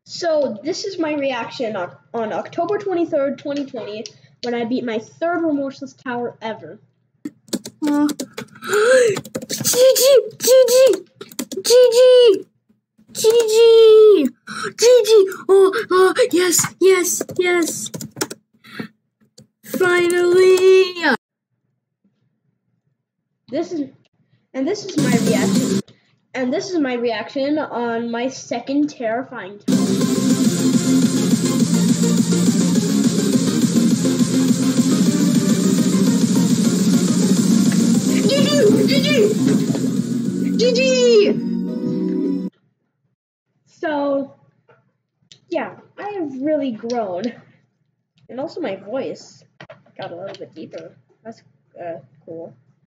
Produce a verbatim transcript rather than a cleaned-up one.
So this is my reaction on, on October twenty-third, twenty twenty, when I beat my third Remorseless Tower ever. Uh, G G! G G! G G! G G! G G! Oh, oh, yes, yes, yes! Finally! This is, and this is my reaction, and this is my reaction on my second terrifying tower. G G! G G! So, yeah, I have really grown. And also my voice got a little bit deeper. That's uh, cool.